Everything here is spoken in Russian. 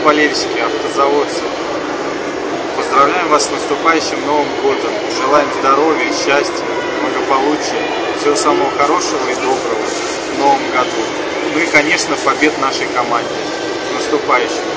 болельщики, автозаводцы, поздравляем вас с наступающим Новым годом. Желаем здоровья, счастья, благополучия, всего самого хорошего и доброго в Новом году. Ну и, конечно, побед нашей команде. С наступающим!